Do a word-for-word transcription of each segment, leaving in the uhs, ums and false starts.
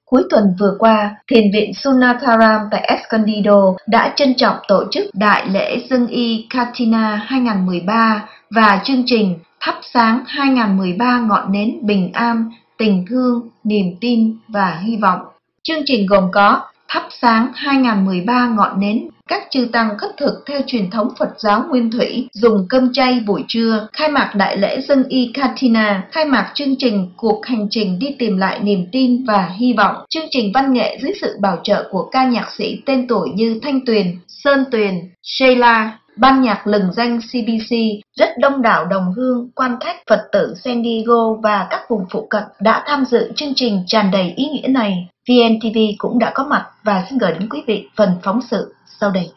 Cuối tuần vừa qua, Thiền viện Sunatharam tại Escondido đã trân trọng tổ chức Đại lễ Dân y Katina hai không một ba và chương trình Thắp sáng hai không một ba ngọn nến bình an, tình thương, niềm tin và hy vọng. Chương trình gồm có Thắp sáng hai không một ba ngọn nến, các chư tăng khất thực theo truyền thống Phật giáo Nguyên Thủy, dùng cơm chay buổi trưa, khai mạc Đại lễ Dân y Katina, khai mạc chương trình Cuộc hành trình đi tìm lại niềm tin và hy vọng, chương trình văn nghệ dưới sự bảo trợ của ca nhạc sĩ tên tuổi như Thanh Tuyền, Sơn Tuyền, Sheila, ban nhạc lừng danh xê bê xê, rất đông đảo đồng hương, quan khách, Phật tử San Diego và các vùng phụ cận đã tham dự chương trình tràn đầy ý nghĩa này. vê en tê vê cũng đã có mặt và xin gửi đến quý vị phần phóng sự sau đây.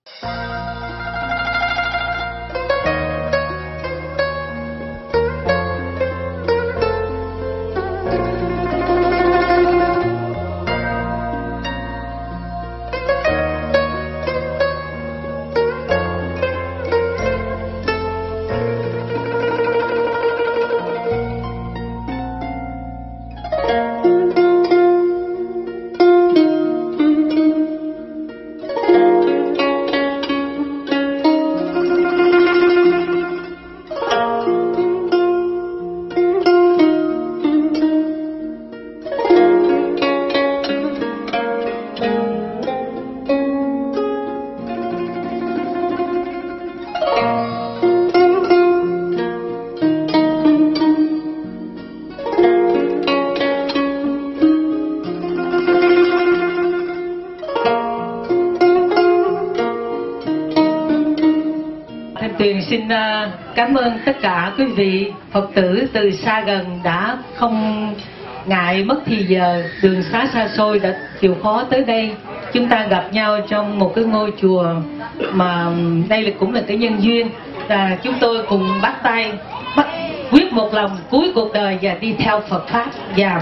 Tuyền xin cảm ơn tất cả quý vị Phật tử từ xa gần đã không ngại mất thì giờ, đường xá xa xôi đã chịu khó tới đây. Chúng ta gặp nhau trong một cái ngôi chùa mà đây là cũng là cái nhân duyên. Và chúng tôi cùng bắt tay, bắt quyết một lòng cuối cuộc đời và đi theo Phật Pháp. Và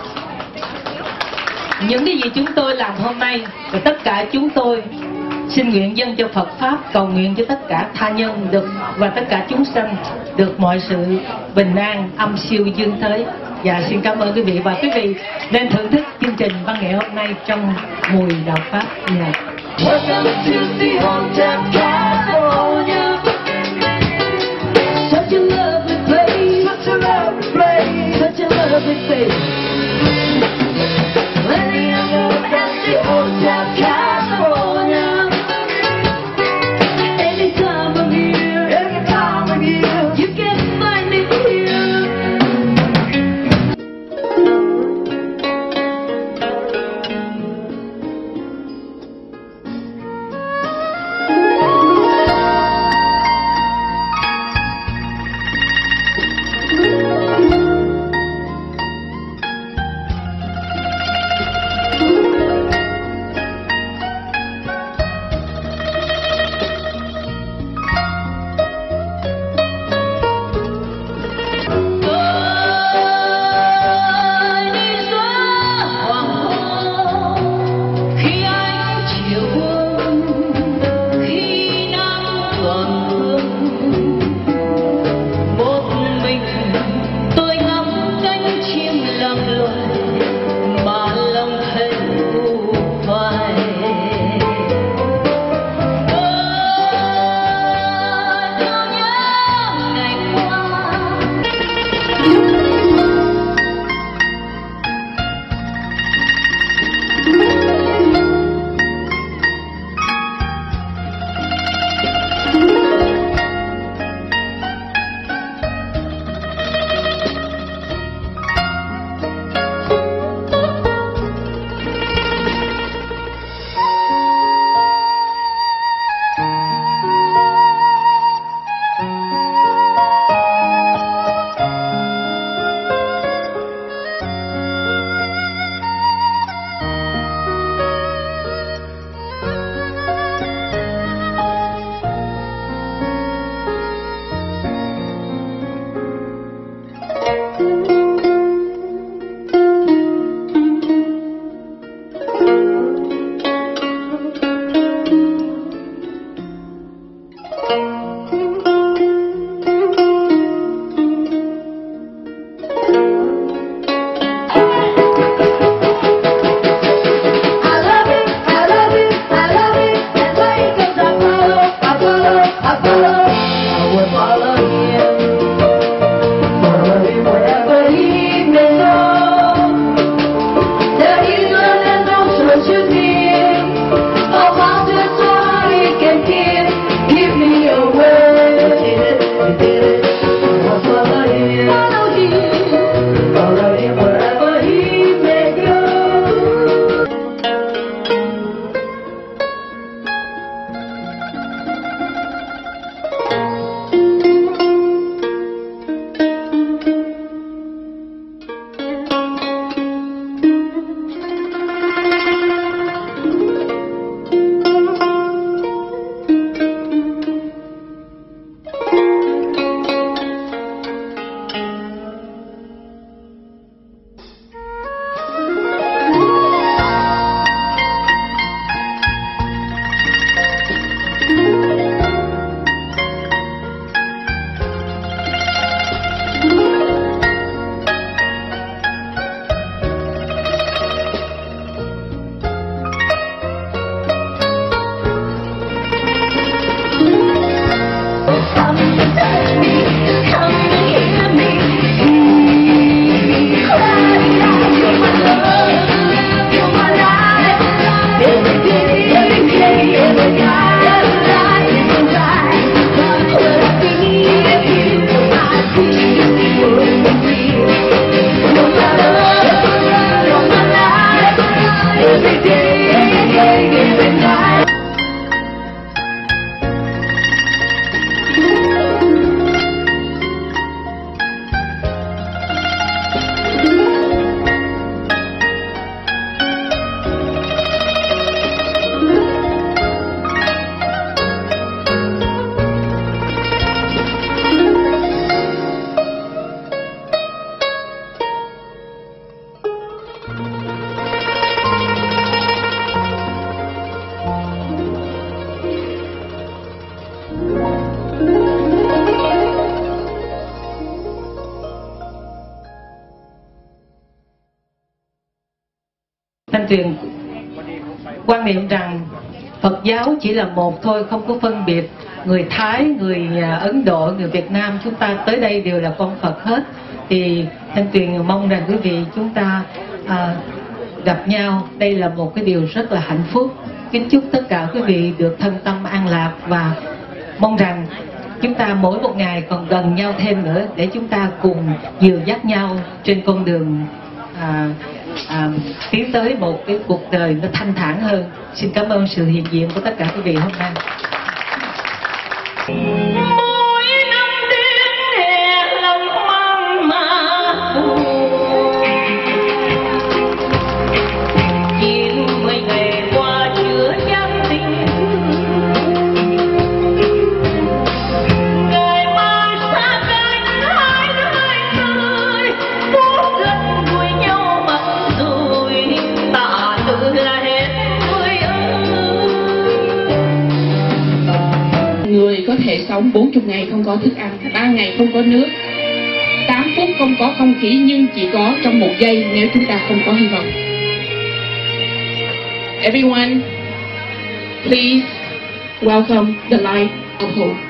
những cái gì chúng tôi làm hôm nay và tất cả chúng tôi xin nguyện dâng cho Phật Pháp, cầu nguyện cho tất cả tha nhân được và tất cả chúng sanh được mọi sự bình an, âm siêu dương tới. Và xin cảm ơn quý vị và quý vị nên thưởng thức chương trình văn nghệ hôm nay trong mùi đạo Pháp này. Thanh Tuyền quan niệm rằng Phật giáo chỉ là một thôi, không có phân biệt người Thái, người Ấn Độ, người Việt Nam, chúng ta tới đây đều là con Phật hết. Thì Thanh Tuyền mong rằng quý vị chúng ta à, gặp nhau, đây là một cái điều rất là hạnh phúc. Kính chúc tất cả quý vị được thân tâm an lạc, và mong rằng chúng ta mỗi một ngày còn gần nhau thêm nữa để chúng ta cùng dìu dắt nhau trên con đường à, à, tiến tới một cái cuộc đời nó thanh thản hơn. Xin cảm ơn sự hiện diện của tất cả quý vị hôm nay. Người có thể sống bốn mươi ngày không có thức ăn, ba ngày không có nước, tám phút không có không khí, nhưng chỉ có trong một giây nếu chúng ta không có hy vọng. Everyone, please welcome the light of hope.